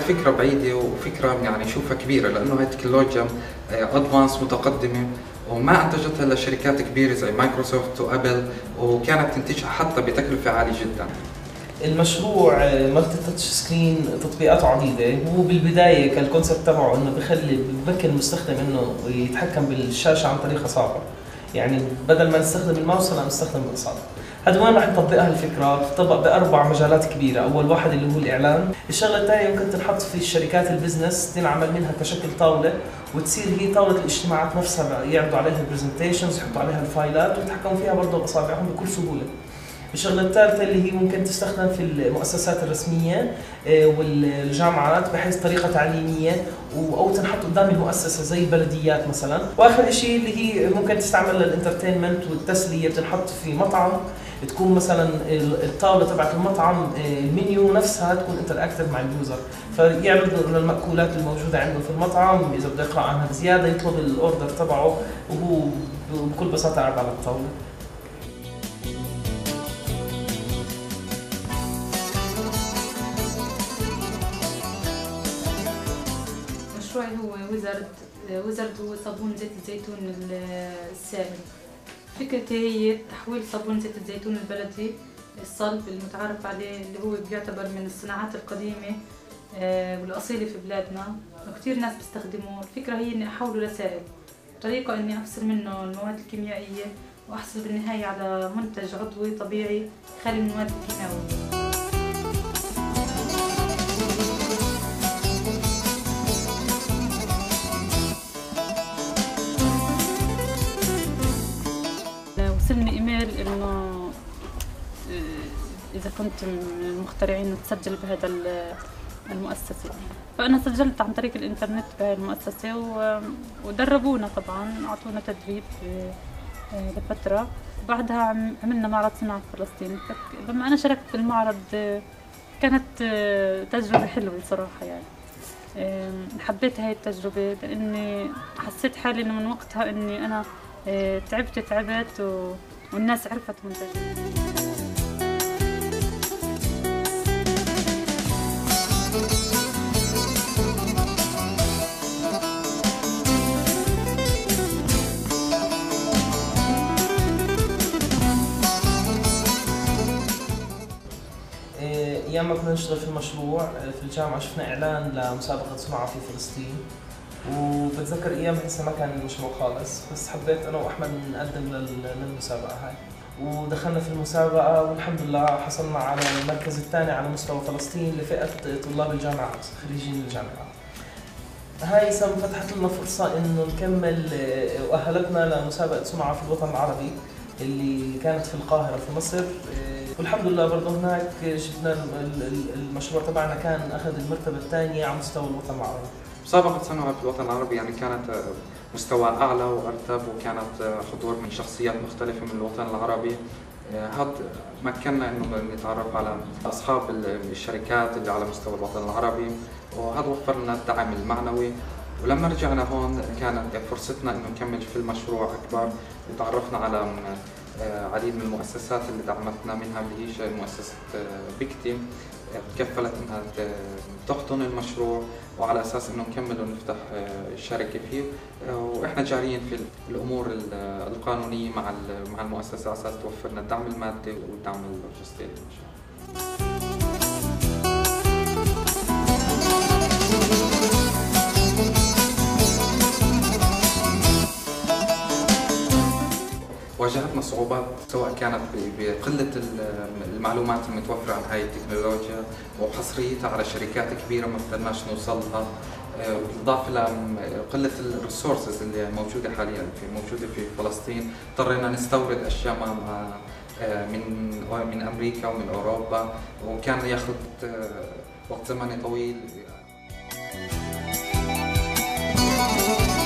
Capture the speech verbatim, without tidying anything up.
فكرة بعيدة وفكرة يعني شوفها كبيرة، لأنه هاي التكنولوجيا أدفانس متقدمة وما أنتجتها إلا شركات كبيرة زي مايكروسوفت وأبل، وكانت تنتجها حتى بتكلفة عالية جدا. المشروع مالتي تاتش سكرين تطبيقاته عديدة. هو بالبداية كان الكونسبت تبعه انه بخلي بمكن المستخدم انه يتحكم بالشاشة عن طريق اصابعه، يعني بدل ما نستخدم الماوس هلا نستخدم الاصابع. هذا وين راح نطبقها الفكرة؟ بتطبق بأربع مجالات كبيرة. أول واحد اللي هو الإعلان، الشغلة الثانية ممكن تنحط في الشركات البزنس تنعمل منها كشكل طاولة، وتصير هي طاولة الاجتماعات نفسها يعرضوا عليها البرزنتيشنز، يحطوا عليها الفايلات ويتحكموا فيها برضه بأصابعهم بكل سهولة. الشغلة الثالثة اللي هي ممكن تستخدم في المؤسسات الرسمية والجامعات بحيث طريقة تعليمية أو تنحط قدام المؤسسة زي البلديات مثلا. وآخر شيء اللي هي ممكن تستعمل للانترتينمنت والتسلية، بتنحط في مطعم تكون مثلا الطاولة تبعت المطعم المنيو نفسها تكون انتراكتيف مع اليوزر، فيعرض المأكولات الموجودة عنده في المطعم، إذا بده يقرأ عنها بزيادة يطلب الأوردر تبعه وهو بكل بساطة قاعد على الطاولة. مشروعي هو ويزرد. ويزرد هو صابون زيت الزيتون السائل. فكرتي هي تحويل صابون زيت الزيتون البلدي الصلب المتعارف عليه، اللي هو بيعتبر من الصناعات القديمة والأصيلة في بلادنا، وكثير ناس بيستخدموه. الفكرة هي إني أحوله لسائل، طريقة إني أفصل منه المواد الكيميائية وأحصل بالنهاية على منتج عضوي طبيعي خالي من المواد الكيماوية. وصلني ايميل انه اذا كنت من المخترعين تسجل بهذا المؤسسه، فانا سجلت عن طريق الانترنت بهذه المؤسسه ودربونا طبعا، اعطونا تدريب لفتره. بعدها عملنا معرض صناعه فلسطين. لما انا شاركت بالمعرض كانت تجربه حلوه صراحه، يعني حبيت هاي التجربه لاني حسيت حالي انه من وقتها اني انا تعبت تعبت و... والناس عرفت منتجي. ايام ما كنا نشتغل في المشروع في الجامعه شفنا اعلان لمسابقه صناعه في فلسطين، وبتذكر ايام لسه ما كان المشروع خالص، بس حبيت انا واحمد نقدم للمسابقه هاي، ودخلنا في المسابقه والحمد لله حصلنا على المركز الثاني على مستوى فلسطين لفئه طلاب الجامعات خريجين الجامعات. هاي فتحت لنا فرصه انه نكمل واهلتنا لمسابقه صناعه في الوطن العربي اللي كانت في القاهره في مصر، والحمد لله برضه هناك جبنا المشروع تبعنا كان اخذ المرتبه الثانيه على مستوى الوطن العربي. مسابقة صناعة في الوطن العربي يعني كانت مستوى أعلى وأرتب، وكانت حضور من شخصيات مختلفة من الوطن العربي. هذا مكننا إنه نتعرف على أصحاب الشركات اللي على مستوى الوطن العربي، وهذا وفر لنا الدعم المعنوي. ولما رجعنا هون كانت فرصتنا إنه نكمل في المشروع أكبر، وتعرفنا على عديد من المؤسسات اللي دعمتنا، منها اللي هي مؤسسة بيكتي تكفلت انها تحضن المشروع، وعلى اساس انه نكمل ونفتح الشركه فيه. واحنا جاريين في الامور القانونيه مع مع المؤسسه على اساس توفر لنا الدعم المادي والدعم اللوجستي للمشروع. واجهتنا صعوبات سواء كانت بقلة المعلومات المتوفرة عن هاي التكنولوجيا وحصريتها على شركات كبيرة ما قدرناش نوصلها، بالإضافة لقلة الريسورسز اللي موجودة حاليا في موجودة في فلسطين. اضطرينا نستورد أشياء من من أمريكا ومن أوروبا، وكان ياخذ وقت زمني طويل.